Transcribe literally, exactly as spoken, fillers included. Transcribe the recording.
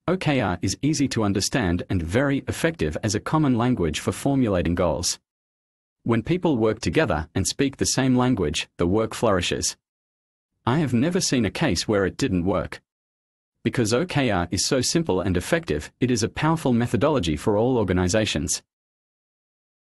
O K R is easy to understand and very effective as a common language for formulating goals. When people work together and speak the same language, the work flourishes. I have never seen a case where it didn't work. Because O K R is so simple and effective, it is a powerful methodology for all organizations.